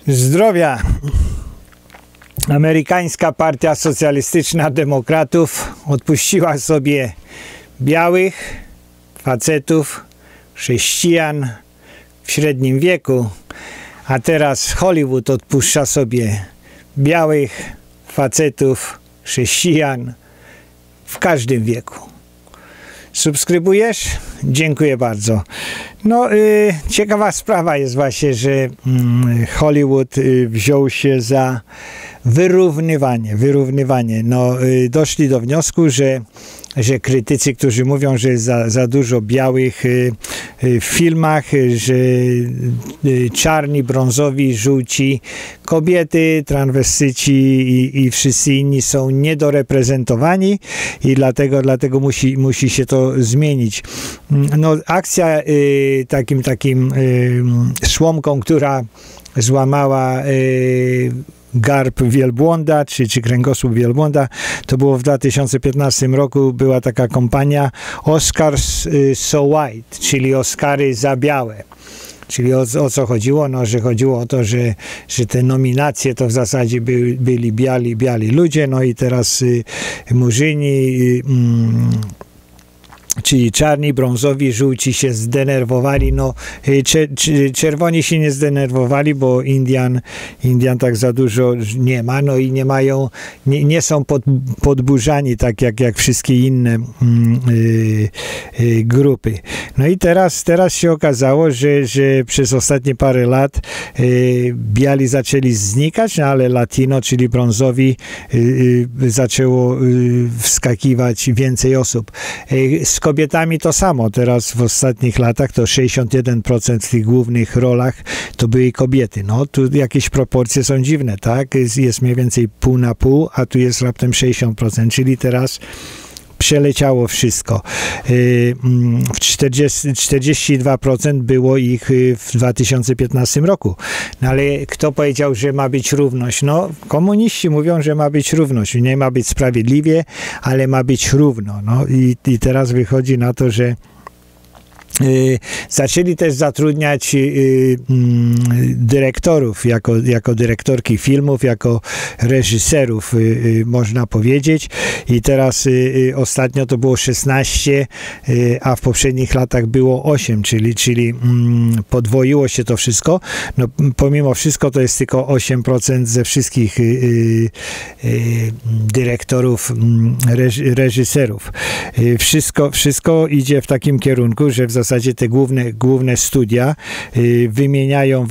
Zdrowia. Amerykańska Partia Socjalistyczna Demokratów odpuściła sobie białych facetów, chrześcijan w średnim wieku, a teraz Hollywood odpuszcza sobie białych facetów, chrześcijan w każdym wieku. Subskrybujesz? Dziękuję bardzo. No, ciekawa sprawa jest właśnie, że Hollywood wziął się za wyrównywanie. No, doszli do wniosku, że krytycy, którzy mówią, że jest za dużo białych w filmach, że czarni, brązowi, żółci, kobiety, transwestyci i wszyscy inni są niedoreprezentowani i dlatego musi się to zmienić. No, akcja takim słomką, która złamała garb wielbłąda, czy kręgosłup wielbłąda, to było w 2015 roku, była taka kampania Oscars So White, czyli Oscary za białe. Czyli o co chodziło? No, że chodziło o to, że te nominacje to w zasadzie byli biali ludzie, no i teraz murzyni, czyli czarni, brązowi, żółci się zdenerwowali. No, czerwoni się nie zdenerwowali, bo Indian tak za dużo nie ma, no i nie są podburzani tak jak wszystkie inne grupy. No i teraz się okazało, że przez ostatnie parę lat biali zaczęli znikać, no ale latino, czyli brązowi, zaczęło wskakiwać więcej osób. Z kobietami to samo. Teraz w ostatnich latach to 61% w tych głównych rolach to były kobiety. No, tu jakieś proporcje są dziwne, tak? Jest mniej więcej pół na pół, a tu jest raptem 60%, czyli teraz przeleciało wszystko. 42% było ich w 2015 roku. No ale kto powiedział, że ma być równość? No, komuniści mówią, że ma być równość. Nie ma być sprawiedliwie, ale ma być równo. No i teraz wychodzi na to, że zaczęli też zatrudniać dyrektorów, jako dyrektorki filmów, jako reżyserów, można powiedzieć. I teraz ostatnio to było 16, a w poprzednich latach było 8, czyli podwoiło się to wszystko. No, pomimo wszystko to jest tylko 8% ze wszystkich dyrektorów, reżyserów. Wszystko idzie w takim kierunku, że w zasadzie te główne studia wymieniają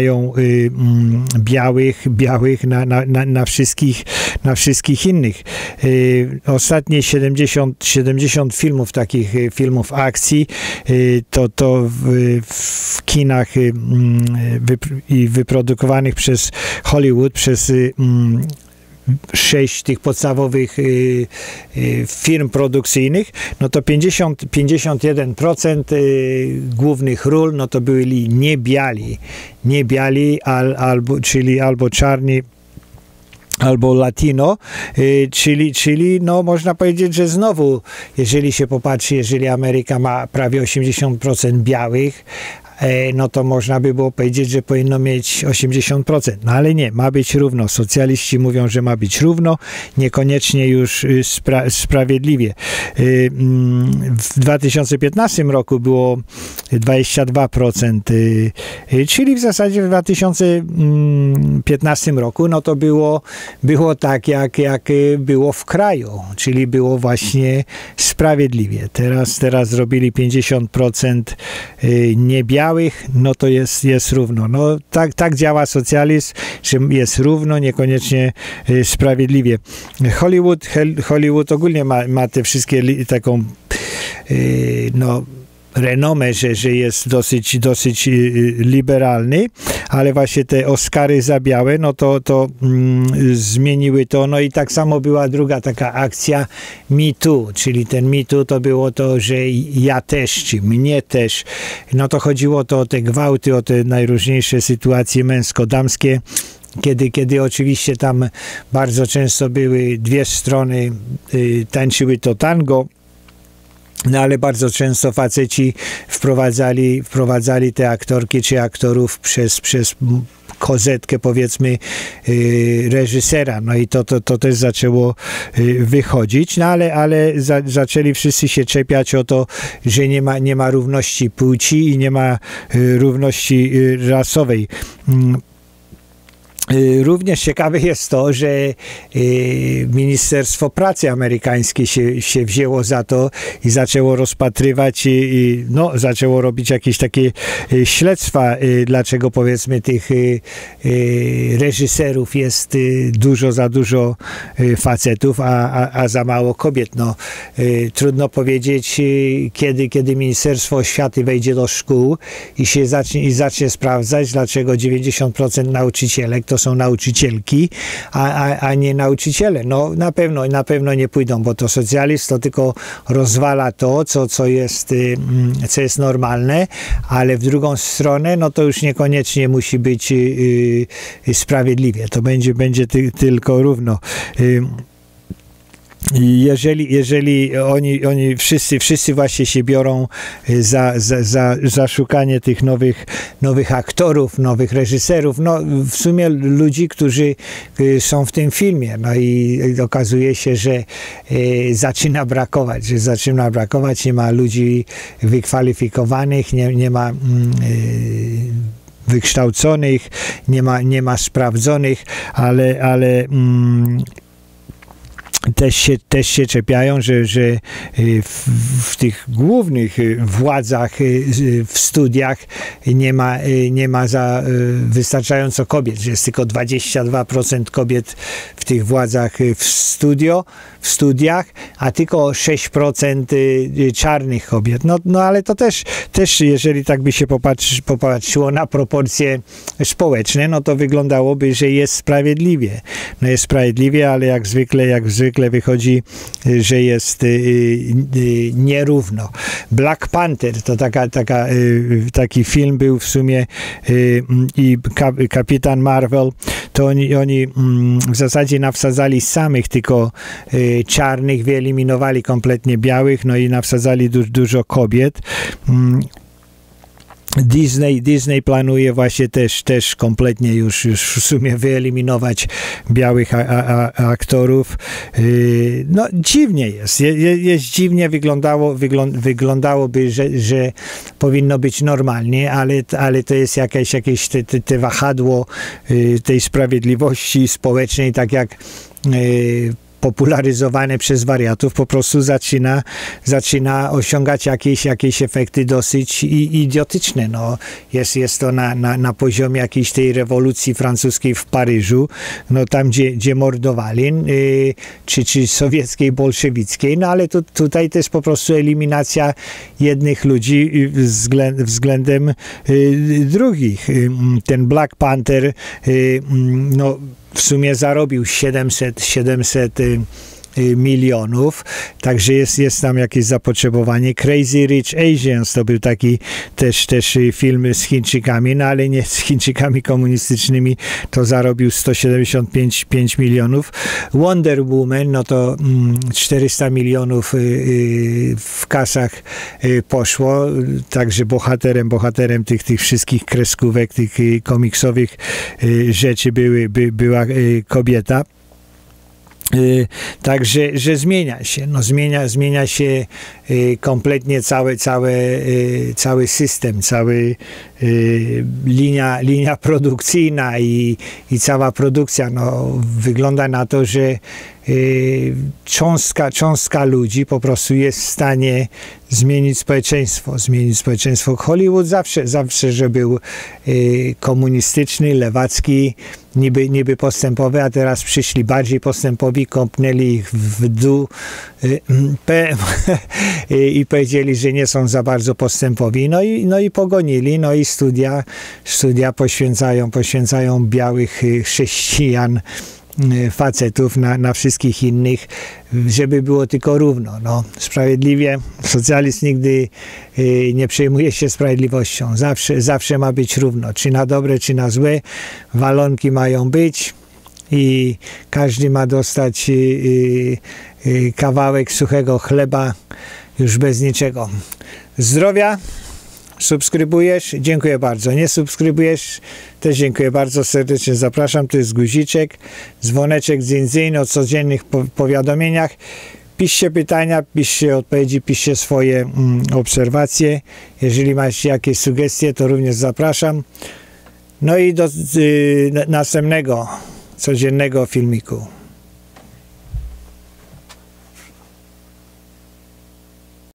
białych na wszystkich innych. Ostatnie 70 filmów, takich filmów akcji, to w kinach i wyprodukowanych przez Hollywood, przez 6 tych podstawowych firm produkcyjnych, no to 51% głównych ról, no to byli niebiali, czyli albo czarni, albo latino, czyli no można powiedzieć, że znowu, jeżeli się popatrzy, jeżeli Ameryka ma prawie 80% białych, no to można by było powiedzieć, że powinno mieć 80%. No ale nie, ma być równo. Socjaliści mówią, że ma być równo, niekoniecznie już sprawiedliwie. W 2015 roku było 22%, czyli w zasadzie w 2015 roku no to było tak, jak było w kraju, czyli było właśnie sprawiedliwie. Teraz zrobili 50% niebiałych, no to jest równo. No tak działa socjalizm, że jest równo, niekoniecznie sprawiedliwie. Hollywood ogólnie ma te wszystkie taką no renomę, że jest dosyć liberalny, ale właśnie te Oscary za białe, no to zmieniły to. No i tak samo była druga taka akcja Me Too, czyli ten Me Too to było to, że ja też, czy mnie też. No to chodziło to o te gwałty, o te najróżniejsze sytuacje męsko-damskie, kiedy oczywiście tam bardzo często były dwie strony, tańczyły to tango. No ale bardzo często faceci wprowadzali te aktorki czy aktorów przez kozetkę, powiedzmy, reżysera. No i to też zaczęło wychodzić, no ale zaczęli wszyscy się czepiać o to, że nie ma równości płci i nie ma równości rasowej. Również ciekawe jest to, że Ministerstwo Pracy amerykańskie się wzięło za to i zaczęło rozpatrywać, zaczęło robić jakieś takie śledztwa, dlaczego powiedzmy tych reżyserów jest za dużo facetów, a za mało kobiet. No, trudno powiedzieć, kiedy Ministerstwo Oświaty wejdzie do szkół i zacznie sprawdzać, dlaczego 90% nauczycielek to są nauczycielki, a nie nauczyciele. No na pewno nie pójdą, bo to socjalizm to tylko rozwala to, co jest normalne, ale w drugą stronę, no to już niekoniecznie musi być sprawiedliwie. To będzie tylko równo. Jeżeli oni wszyscy właśnie się biorą za szukanie tych nowych aktorów, nowych reżyserów, no w sumie ludzi, którzy są w tym filmie, no i okazuje się, że zaczyna brakować, nie ma ludzi wykwalifikowanych, nie ma wykształconych, nie ma sprawdzonych, ale też się czepiają, że w tych głównych władzach w studiach nie ma wystarczająco kobiet, że jest tylko 22% kobiet w tych władzach w studiach, a tylko 6% czarnych kobiet. No ale to też jeżeli tak by się popatrzyło na proporcje społeczne, no to wyglądałoby, że jest sprawiedliwie. No jest sprawiedliwie, ale jak zwykle wychodzi, że jest nierówno. Black Panther to taki film był w sumie i Kapitan Marvel, to oni w zasadzie nawsadzali samych tylko czarnych, wyeliminowali kompletnie białych, no i nawsadzali dużo kobiet. Disney planuje właśnie też kompletnie już w sumie wyeliminować białych aktorów. No dziwnie jest dziwnie, wyglądałoby, że powinno być normalnie, ale to jest jakieś te wahadło tej sprawiedliwości społecznej, tak jak popularyzowane przez wariatów, po prostu zaczyna osiągać jakieś efekty dosyć idiotyczne. No, jest to na poziomie jakiejś tej rewolucji francuskiej w Paryżu, no tam gdzie mordowali, czy sowieckiej, bolszewickiej, no ale tutaj to jest po prostu eliminacja jednych ludzi względem drugich. Ten Black Panther, no w sumie zarobił 700 milionów, także jest tam jakieś zapotrzebowanie. Crazy Rich Asians to był taki też film z Chińczykami, no ale nie z Chińczykami komunistycznymi, to zarobił 175 milionów. Wonder Woman, no to 400 milionów w kasach poszło, także bohaterem tych wszystkich kreskówek, tych komiksowych rzeczy była kobieta. Także, że zmienia się kompletnie cały system, linia produkcyjna i cała produkcja. No, wygląda na to, że cząstka ludzi po prostu jest w stanie zmienić społeczeństwo. Hollywood zawsze, że był komunistyczny, lewacki, niby postępowy, a teraz przyszli bardziej postępowi, kopnęli ich w dół i powiedzieli, że nie są za bardzo postępowi, no i pogonili, no i studia poświęcają białych chrześcijan, facetów na wszystkich innych, żeby było tylko równo. No, sprawiedliwie, socjalizm nigdy nie przejmuje się sprawiedliwością. Zawsze ma być równo. Czy na dobre, czy na złe. Walonki mają być i każdy ma dostać kawałek suchego chleba już bez niczego. Zdrowia, Subskrybujesz? Dziękuję bardzo. Nie subskrybujesz? Też dziękuję bardzo serdecznie. Zapraszam. Tu jest guziczek, dzwoneczek dzyń o codziennych powiadomieniach. Piszcie pytania, piszcie odpowiedzi, piszcie swoje obserwacje. Jeżeli masz jakieś sugestie, to również zapraszam. No i do następnego codziennego filmiku.